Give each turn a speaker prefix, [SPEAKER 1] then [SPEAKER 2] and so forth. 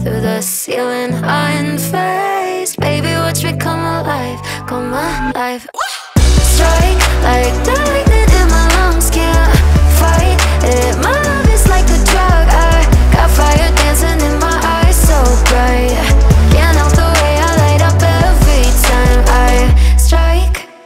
[SPEAKER 1] through the ceiling, unfazed. Baby, watch me come alive, come alive. Strike like